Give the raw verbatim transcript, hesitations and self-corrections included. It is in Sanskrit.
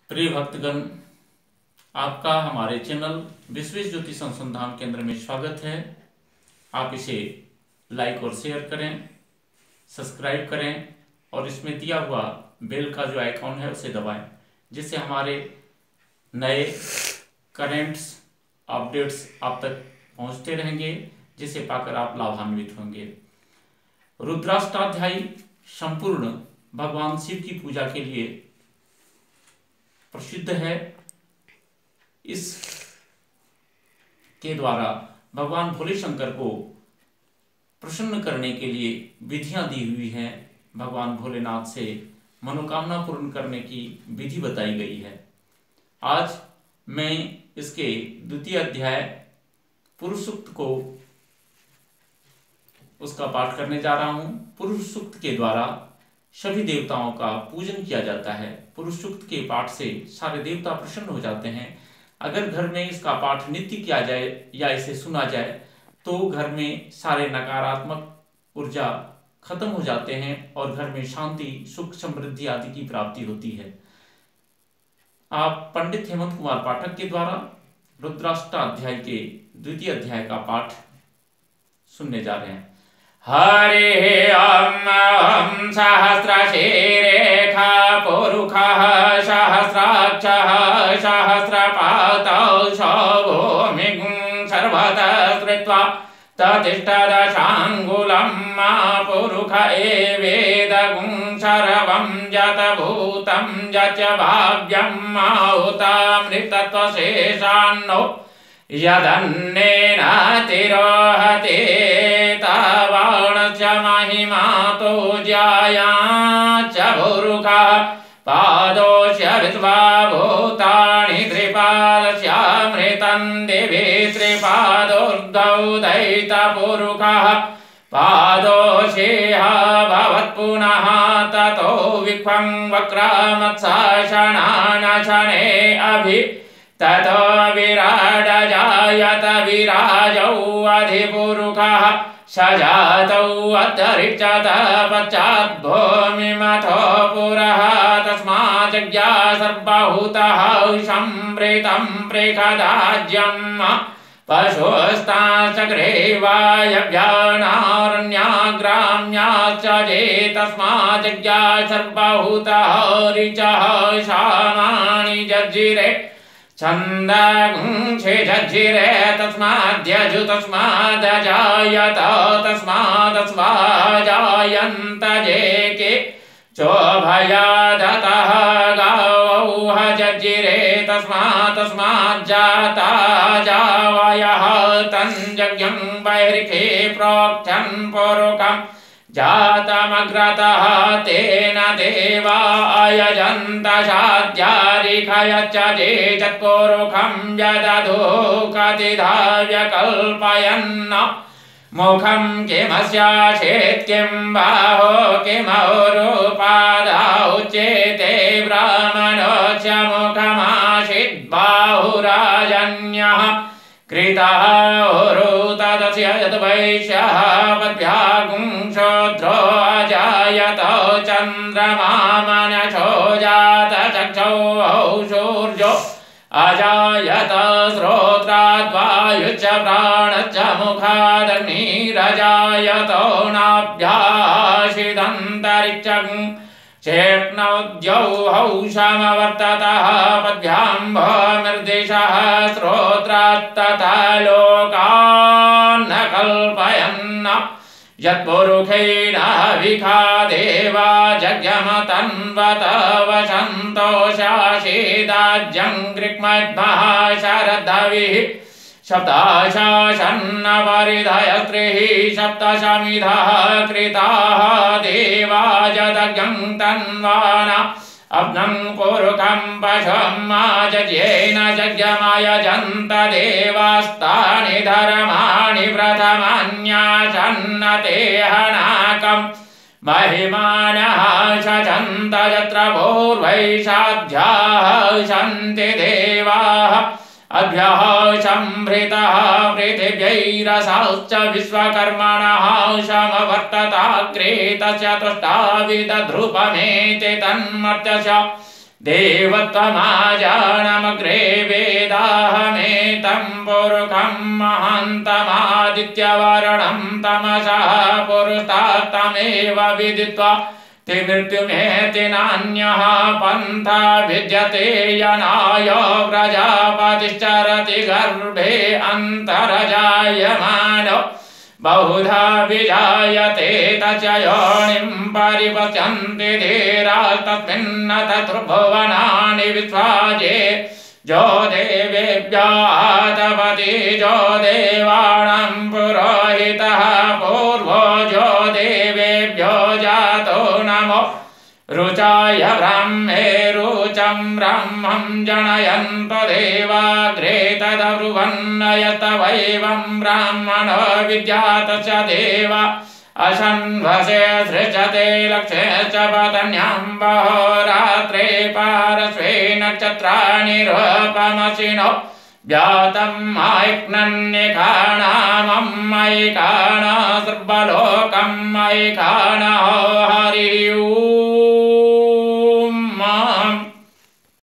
प्रिय भक्तगण, आपका हमारे चैनल विश्वेश ज्योतिष अनुसंधान केंद्र में स्वागत है। आप इसे लाइक और शेयर करें, सब्सक्राइब करें और इसमें दिया हुआ बेल का जो आइकॉन है उसे दबाएं, जिससे हमारे नए करेंट्स अपडेट्स आप तक पहुंचते रहेंगे, जिसे पाकर आप लाभान्वित होंगे। रुद्राष्टाध्यायी संपूर्ण भगवान शिव की पूजा के लिए प्रसिद्ध है। इस के द्वारा भगवान भोले शंकर को प्रसन्न करने के लिए विधियां दी हुई हैं। भगवान भोलेनाथ से मनोकामना पूर्ण करने की विधि बताई गई है। आज मैं इसके द्वितीय अध्याय पुरुष सूक्त को उसका पाठ करने जा रहा हूं। पुरुष सूक्त के द्वारा सभी देवताओं का पूजन किया जाता है। पुरुष सूक्त के पाठ से सारे देवता प्रसन्न हो जाते हैं। अगर घर में इसका पाठ नित्य किया जाए या इसे सुना जाए तो घर में सारे नकारात्मक ऊर्जा खत्म हो जाते हैं और घर में शांति, सुख, समृद्धि आदि की प्राप्ति होती है। आप पंडित हेमंत कुमार पाठक के द्वारा रुद्राष्टाध्याय के द्वितीय अध्याय का पाठ सुनने जा रहे हैं। हरि ओम सहस्रशीरेखा पुरुषः सहस्राक्षः सहस्रपातौ भूमिं सर्वतः स्मृत्वा ततिष्ठदशाङ्गुलं मा पुरुष एवेदगुं सर्वं यतभूतं यच्च भाव्यं माहुतामृतत्वशेषान्नो यदन्नेन तिरोहते तावाणश्च महिमा तो ज्याया च पुरुषः पादोश्च विश्वा भूतानि त्रिपादस्यामृतं दिवि त्रिपादोर्ध्वौ दैतपुरुषः पादोषेह भवत्पुनः ततो विख्वं वक्रमत्साशणानशने अभि ततो विराड जायत विराजौ अधिपुरुषः सजातौ अन्तरिक्षत पश्चाद्भूमिमथो पुरः तस्माज्ज्ञा सर्वभूतः संवृतं प्रेखदाज्यम् पशुस्ताश्चक्रे वायव्यानारण्याग्राम्याश्च ये तस्माज्ज्ञा सर्वभूतः ऋचः सामानि जज्जिरे छन्दगुंषे जज्जिरे तस्माद्यजु तस्मादजायत तस्मादस्वाजायन्त जेके चोभयादतः गावौह जज्जिरे तस्मात् तस्माज्जाता जावयः तञ्जज्ञं बहिर्खे प्रोक्षन् पुरुषं जातमग्रतः तेन देवा अयजन्त साध्यारिखयच्च ये चत्पुरुषं यदधो कतिधाव्यकल्पयन् मुखं किमस्याचेत् किं बाहो किमौरुपादाौ चेते ब्राह्मणो च मुखमासीत् बाहुराजन्यः कृतः उरु तदस्य यद्वैश्यः पद्भ्यागुं शूद्रो अजायत चन्द्रमा मनसो जात चक्षौ सूर्यो अजायत श्रोत्राद्वायुश्च प्राणश्च मुखादग्निरजायत नाभ्यासिदन्तरिक्षं चेक्नोद्यौः समवर्ततः पद्भ्यां भूमिर्दिशः श्रोत्रात्तथा लोकान् न कल्पयन् यत्पुरुषेण विखा देवा जज्ञमतन्वत वसन्तोषासीदाज्यं गृह्मद्मः शरद्धविः सप्ताशासन्न परिधयस्त्रिः सप्तशमिधः कृताः देवा जदज्ञं तन्वाना अब्नं पुरुषं पशुं माजज्येन यज्ञमयजन्त देवास्तानि धर्माणि प्रथमान्यासन्न ते हनाकम् महिमानः शचन्त यत्र पूर्वैः साध्याः सन्ति देवाः अभ्यः संभृतः पृथिव्यैरसाश्च विश्वकर्मणः समवर्तताग्रे तस्य तुष्टाविदध्रुपमेति तन्मर्त्यस्य देवत्वमाजानमग्रे वेदाहमेतं पुरुषं महान्तमादित्यवर्णं तमसः पुरुषात् तमेव विदित्वा ते मृत्युमेति नान्यः पन्था विद्यते यनाय प्रजापतिश्चरति गर्भे अन्तर्जायमानो बहुधा विजायते तच योनिं परिपश्यन्ति धीरास्तस्मिन्न तत्भुवनानि विश्वाजे जो देवेभ्यातपति जो देवानां पुरोहितः पूर्वो जो देवेभ्यो जातो नमो रुचाय ब्रह्मे रुचं ब्रह्मं जनयन्तो देवाग्रे तदब्रुवन्न यत वैवं ब्राह्मणो विद्यात् च देव अशन्वसे सृजते लक्ष्ये च पतन्यां बहोरात्रे पार्श्वे नक्षत्राणि रूपमसिनो व्यातं ऐक्नन्यकाणामं ऐकाण सर्वलोकं ऐकाण हरि